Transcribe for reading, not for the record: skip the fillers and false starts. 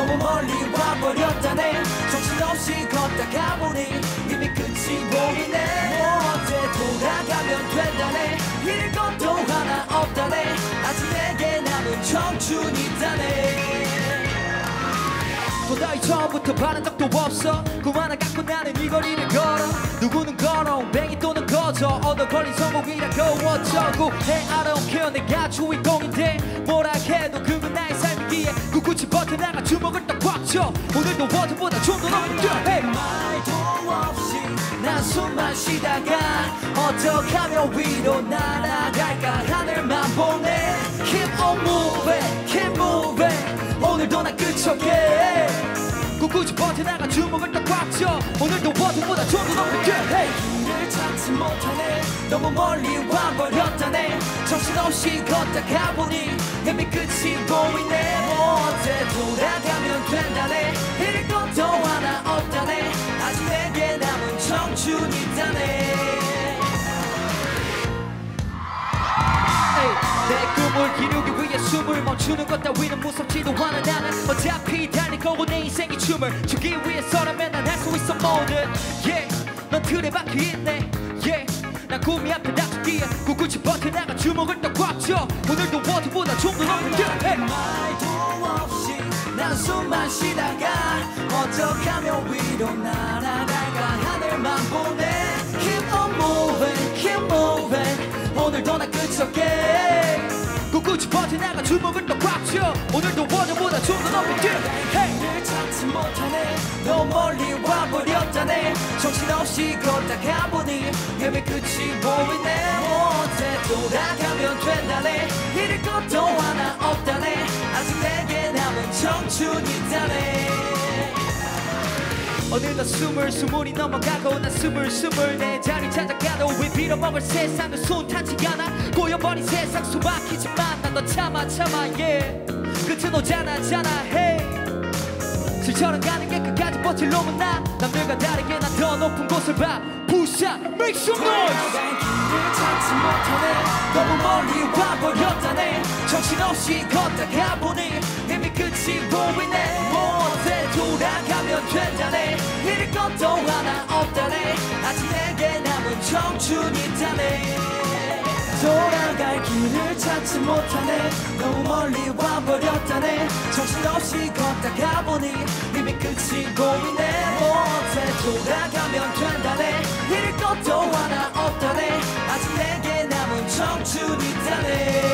너무 멀리 와버렸다네. 정신없이 걷다가 보니 이미 끝이 보이네. 뭐 언제 돌아가면 된다네. 잃을 것도 하나 없다네. 아직 내게 남은 청춘이 있다네. 도다이 처음부터 바란 적도 없어. 꿈 하나 갖고 나는 이 거리를 걸어. 누구는 걸어 뱅이 또는 거저 얻어 걸린 성공이라고 어쩌고 해. I don't care 내가 주인공인데 뭐라 해도 그건 나의 삶이기에 꿋꿋이 버텨나가 주먹을 딱 꽉 쥐어. 오늘도 어제보다 좀 더 높게 hey. 말도 없이 난 숨만 쉬다가 어떻게 하면 위로 날아갈까. 하늘만 보네. Keep on moving, keep moving. 오늘도 난 끝이 없게 꿋꿋이 버텨나가 주먹을 딱 꽉 쥐어. 오늘도 어제보다 좀 더 높게 hey. 길을 찾지 못하네. 너무 멀리 와버렸다네. 정신없이 걷다가 보니 이미 끝이 보이네. 뭐 언제 돌아가면 된다네. 잃을 것도 하나 없다네. 아직 내게 남은 청춘이 있다네. 내 꿈을 이루기 위해 숨을 멈추는 것 따위는 무섭지도 않아. 나는 어차피 달릴 거고 내 인생의 춤을 추기 위해서라면 난 할 수 있어 뭐든 yeah. 넌 틀에 박혀 있네 yeah. 난 꿈이 앞에 닥치기에 꿋꿋이 버텨나가 주먹을 딱 꽉 쥐어. 오늘도 어제보다 좀 더 높게 hey. 말도 없이 난 숨만 쉬다가 어떻게 하면 위로 날아갈까. 하늘만 보네. Keep on moving, keep moving. 오늘도 난 끝이 없게 꿋꿋이 버텨나가 주먹을 또 꽉 쥐어. 오늘도 어제보다 좀 더 높게 hey. 길을 찾지 못하네. 너무 멀리 와버렸다네. 정신없이 걷다가 보니 이미 끝이 보이네. 뭐 언제 돌아가면 된다네. 잃을 것도 하나 없다네. 아직 내게 남은 청춘이 있다네. 어느덧 스물이 넘어가고 난 스물 내 자리 찾아가도 왜 빌어먹을 세상은 순탄치 않아. 꼬여버린 세상 숨막히지만 난 너 참아 yeah. 끝은 오잖아 hey. 실처럼 가는 게 끝까지 버틸 놈은 나. 남들과 다르게 난 더 높은 곳을 봐. 부산 make some noise. 길을 찾지 못하네. 너무 멀리 와버렸다네. 정신없이 걷다가 보니 이미 끝이 보이네. 뭐 언제 돌아가면 된다네. 잃을 것도 하나 없다네. 아직 내게 남은 청춘이 있다네. 돌아갈 길을 찾지 못하네. 너무 멀리 와버렸다네. 정신없이 걷다가 보니 이미 끝이 보이네. 뭐 언제 돌아가면 된다네. 잃을 것도 하나 없다네. 아직 내게 남은 청춘이 있다네.